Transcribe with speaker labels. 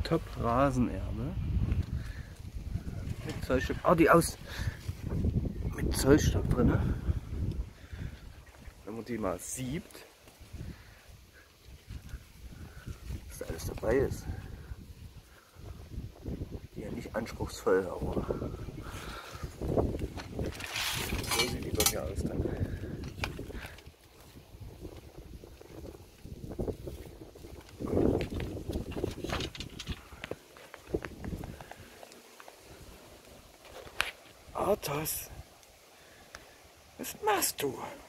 Speaker 1: Top Rasenerde. Mit Zollstock. Oh, die aus! Mit Zollstock drin. Wenn man die mal siebt, was da alles dabei ist. Ja, nicht anspruchsvoll, aber so sieht die bei mir aus dann. Arthas, was machst du?